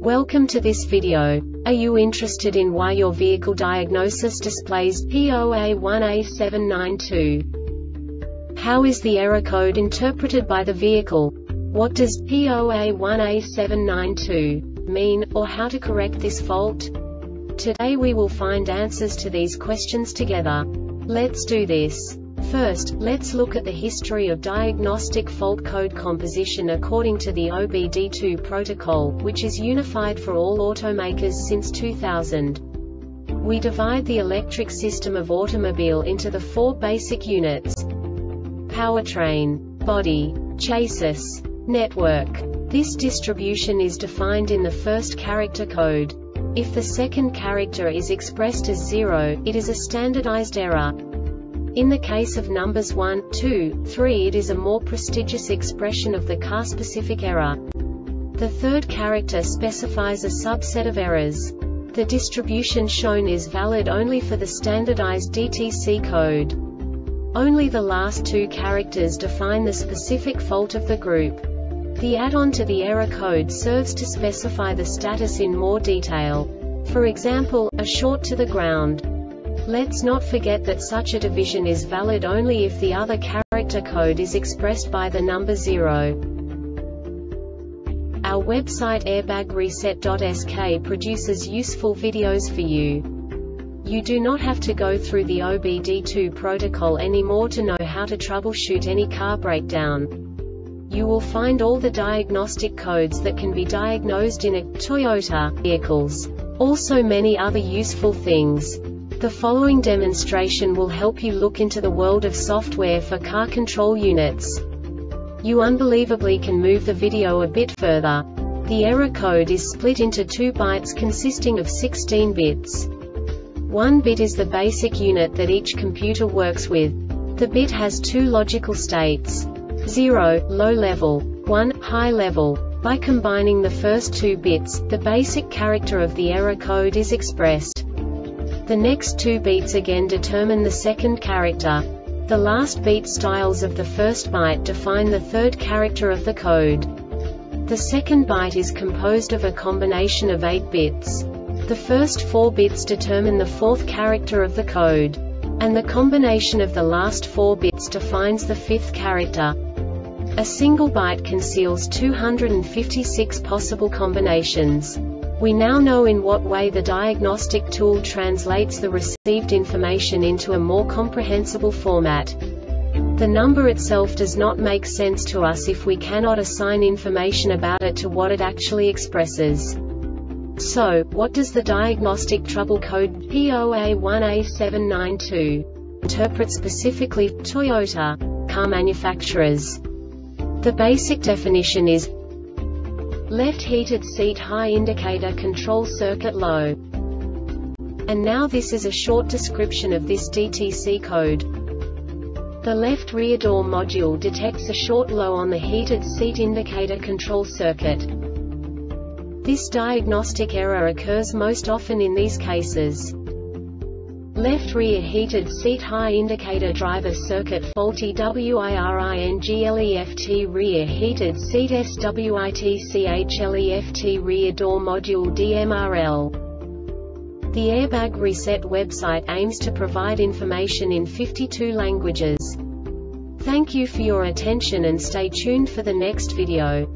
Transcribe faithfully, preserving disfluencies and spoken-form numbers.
Welcome to this video. Are you interested in why your vehicle diagnosis displays P zero A one A seven nine two? How is the error code interpreted by the vehicle? What does P zero A one A seven nine two mean, or how to correct this fault? Today we will find answers to these questions together. Let's do this. First, let's look at the history of diagnostic fault code composition according to the O B D two protocol, which is unified for all automakers since two thousand. We divide the electric system of automobile into the four basic units: powertrain, body, chassis, network. This distribution is defined in the first character code. If the second character is expressed as zero, it is a standardized error. In the case of numbers one, two, three, it is a more prestigious expression of the car-specific error. The third character specifies a subset of errors. The distribution shown is valid only for the standardized D T C code. Only the last two characters define the specific fault of the group. The add-on to the error code serves to specify the status in more detail. For example, a short to the ground. Let's not forget that such a division is valid only if the other character code is expressed by the number zero. Our website airbag reset dot S K produces useful videos for you. You do not have to go through the O B D two protocol anymore to know how to troubleshoot any car breakdown. You will find all the diagnostic codes that can be diagnosed in a Toyota vehicles. Also many other useful things. The following demonstration will help you look into the world of software for car control units. You unbelievably can move the video a bit further. The error code is split into two bytes consisting of sixteen bits. One bit is the basic unit that each computer works with. The bit has two logical states: zero, low level, one, high level. By combining the first two bits, the basic character of the error code is expressed. The next two beats again determine the second character. The last beat styles of the first byte define the third character of the code. The second byte is composed of a combination of eight bits. The first four bits determine the fourth character of the code. And the combination of the last four bits defines the fifth character. A single byte conceals two hundred fifty-six possible combinations. We now know in what way the diagnostic tool translates the received information into a more comprehensible format. The number itself does not make sense to us if we cannot assign information about it to what it actually expresses. So, what does the diagnostic trouble code P zero A one A seven nine two interpret specifically for Toyota car manufacturers? The basic definition is left heated seat high indicator control circuit low. And now this is a short description of this D T C code. The left rear door module detects a short low on the heated seat indicator control circuit. This diagnostic error occurs most often in these cases: left rear heated seat high indicator driver circuit faulty, wiring rear heated seat switch rear door module D M R L. The Airbag Reset website aims to provide information in fifty-two languages. Thank you for your attention and stay tuned for the next video.